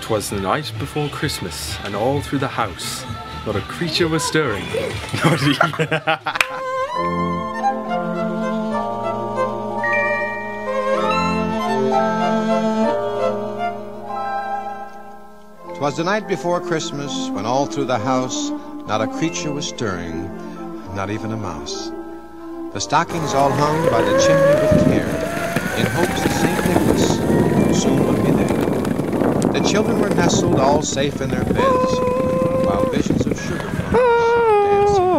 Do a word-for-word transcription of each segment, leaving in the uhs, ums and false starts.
'Twas the night before Christmas, and all through the house, not a creature was stirring. Not even. 'Twas the night before Christmas, when all through the house, not a creature was stirring, not even a mouse. The stockings all hung by the chimney with care, in hopes that Saint Nicholas soon would be there. The children were nestled all safe in their beds, while visions of sugar plums danced.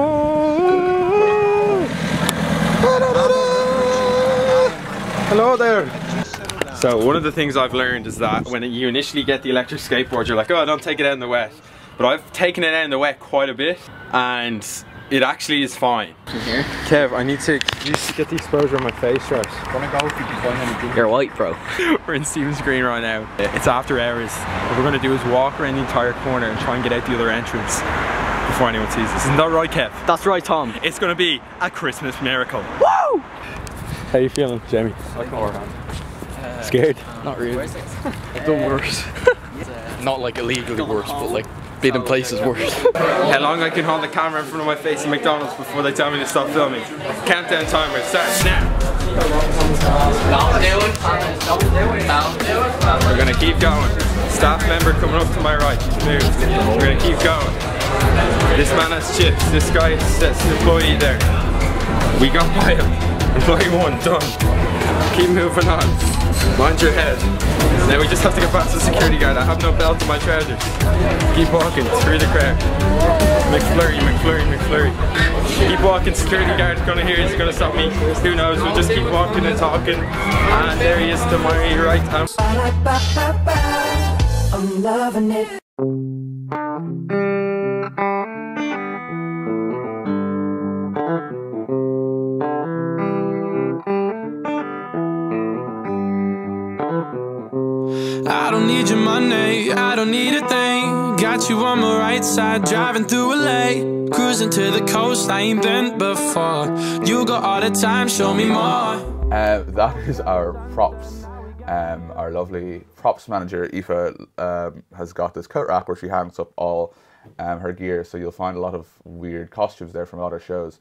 Hello there! So one of the things I've learned is that when you initially get the electric skateboard, you're like, oh, don't take it out in the wet. But I've taken it out in the wet quite a bit, and it actually is fine. Here? Kev, I need to just get the exposure on my face first. Wanna go if you can find anything? You're white, bro. We're in Stephen's Green right now. It's after hours. What we're gonna do is walk around the entire corner and try and get out the other entrance before anyone sees us. Isn't that right, Kev? That's right, Tom. It's gonna be a Christmas miracle. Woo! How you feeling, Jamie? Uh, Scared? Not really. I've done worse. Not like illegally worse, but like being in places worse. How long I can hold the camera in front of my face in McDonald's before they tell me to stop filming. Countdown timer starts now. Don't do it. Don't do it. Don't do it. We're gonna keep going. Staff member coming up to my right. He's moved. We're gonna keep going. This man has chips. This guy is an employee there. We got by him. Employee one, done. Keep moving on. Mind your head. Now we just have to get past the security guard. I have no belt in my trousers. Keep walking through the crowd. McFlurry, McFlurry, McFlurry. Keep walking. Security guard's gonna hear. He's gonna stop me. Who knows? We'll just keep walking and talking. And there he is to my right. I'm, I'm loving it. I don't need your money, I don't need a thing. Got you on my right side, driving through L A. Cruising to the coast, I ain't been before. You got all the time, show me more. Uh, that is our props. Um, our lovely props manager, Aoife, um, has got this coat rack where she hangs up all um, her gear, so you'll find a lot of weird costumes there from a lot of shows.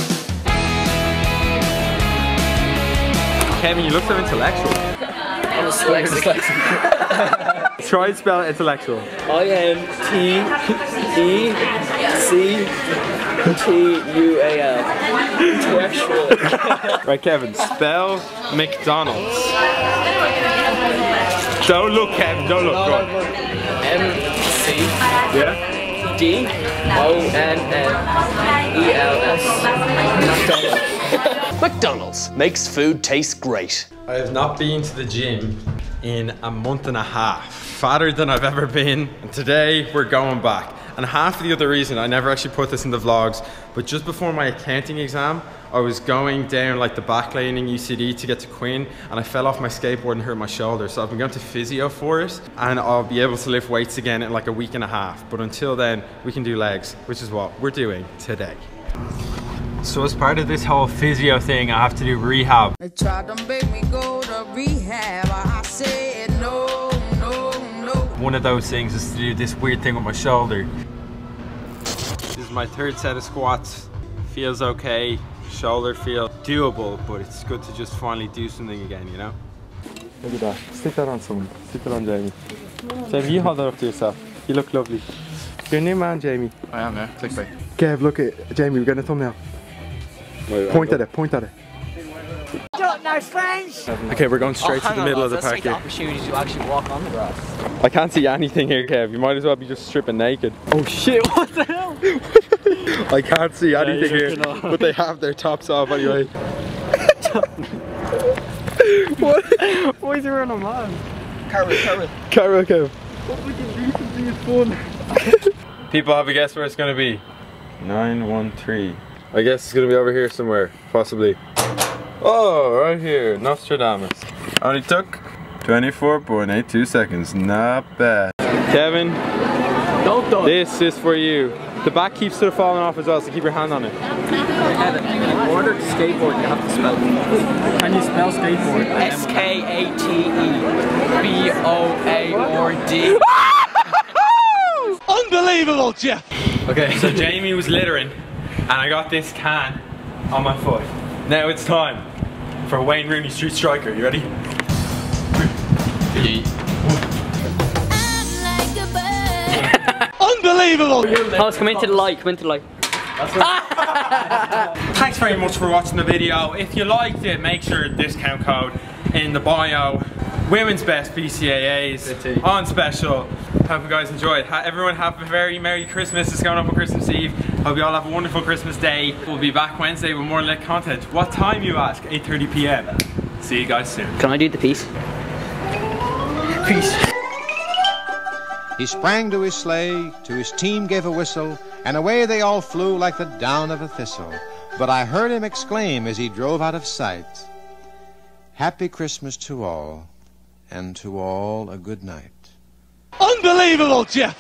Kevin, you look so intellectual. I'm dyslexic. Try and spell intellectual. I M T E C T U A L. Intellectual. Right, Kevin, spell McDonald's. Don't look, Kevin, don't look. Go on. M C Yeah? D O N N E L S. McDonald's makes food taste great. I have not been to the gym in a month and a half. Fatter than I've ever been, and today we're going back. And half of the other reason, I never actually put this in the vlogs, but just before my accounting exam, I was going down like the back lane in U C D to get to Quinn, and I fell off my skateboard and hurt my shoulder. So I've been going to physio for it, and I'll be able to lift weights again in like a week and a half. But until then, we can do legs, which is what we're doing today. So as part of this whole physio thing, I have to do rehab. They tried to make me go to rehab. I said no, no, no. One of those things is to do this weird thing with my shoulder. This is my third set of squats. Feels okay. Shoulder feel doable, but it's good to just finally do something again, you know? Look at that. Stick that on someone. Stick it on Jamie. Jamie, you hold that up to yourself. You look lovely. You're a new man, Jamie. I am, yeah. Clickbait. Kev, look at Jamie. We're getting a thumbnail. Wait, point at it. Point at it. No French. Okay, we're going straight oh, to the on, middle of the let's park take the here. opportunity to actually walk on the grass. I can't see anything here, Kev. You might as well be just stripping naked. Oh shit! What the hell? I can't see anything yeah, here, but they have their tops off anyway. What? Why is he wearing a mask? Carol, Carol. Carol, Kev. What we can do something is fun. People have a guess where it's going to be. nine one three. I guess it's going to be over here somewhere, possibly. Oh, right here, Nostradamus. Only took twenty-four point eight two seconds, not bad. Kevin, Don't do this is for you. The back keeps sort of falling off as well, so keep your hand on it. Kevin, in order to skateboard, you have to spell it. Can you spell skateboard? S K A T E B O A R D. Unbelievable, Jeff! Okay, so Jamie was littering, and I got this can on my foot. Now it's time for Wayne Rooney Street Striker. You ready? Unbelievable! Thomas, come into the light, come into the light. Thanks very much for watching the video. If you liked it, make sure discount code in the bio. Women's Best B C A As on special. Hope you guys enjoyed. Ha everyone have a very Merry Christmas. It's going up on Christmas Eve. Hope you all have a wonderful Christmas day. We'll be back Wednesday with more lit content. What time, you ask? eight thirty p m See you guys soon. Can I do the piece? Peace. He sprang to his sleigh, to his team gave a whistle, and away they all flew like the down of a thistle. But I heard him exclaim as he drove out of sight, Happy Christmas to all, and to all a good night. Unbelievable, Jeff!